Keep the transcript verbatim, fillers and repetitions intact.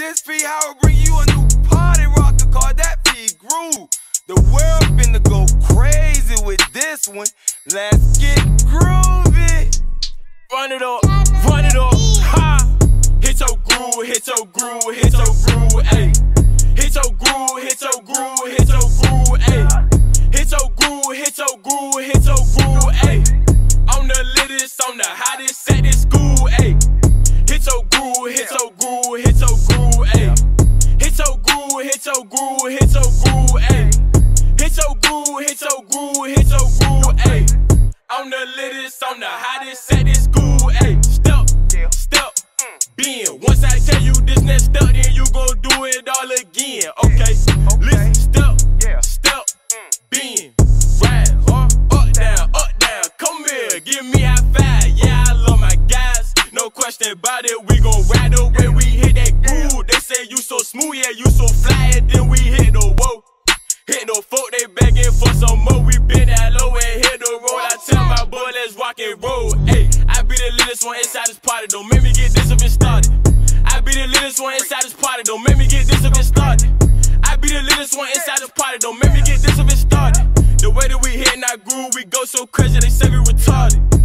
this fee, how I bring you a new party rocker, call that fee groove. The world finna go crazy with this one. Let's get groovy. Run it up, run it up, ha. Hit your groove, hit your groove, hit your groove, ayy. Hit your groove, hit your groove, hit your groove, ayy. Hit your groove, hit your groove, hit your groove, ayy. I'm the latest, I'm the hottest at this school, ayy. Hit your groove, hit your groove, hit your groove, ayy. Hit your groove, hit your groove, hit your groove, ayy. Hit your groove, hit your groove, hit your groove, ayy. I'm the latest, I'm the hottest at this school, ayy. Step, step, bend. Once I tell you this next step, then you gon' do it all again, okay? Listen, step, step, bend, ride, up, up, down, up, down. Come here, give me high five. Yeah, I love my guys, no question about it. We gon' ride the way we hit that groove. They say you so smooth, yeah, you so fly, and then we hit the whoa. Hit no folk, they begging for some more. We been that low and hit the road. I tell my boy, let's rock and roll. Ayy, I be the latest one inside this party. Don't make me get this up and started. I be the latest one inside this party. Don't make me get this up and started. I be the latest one inside this party. Don't make me get this up and started. The way that we hit and I groove, we go so crazy, they say we retarded.